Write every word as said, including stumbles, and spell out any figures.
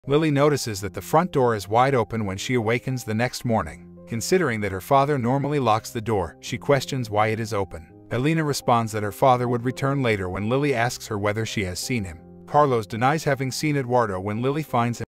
Lily notices that the front door is wide open when she awakens the next morning. Considering that her father normally locks the door, she questions why it is open. Elena responds that her father would return later when Lily asks her whether she has seen him. Carlos denies having seen Eduardo when Lily finds him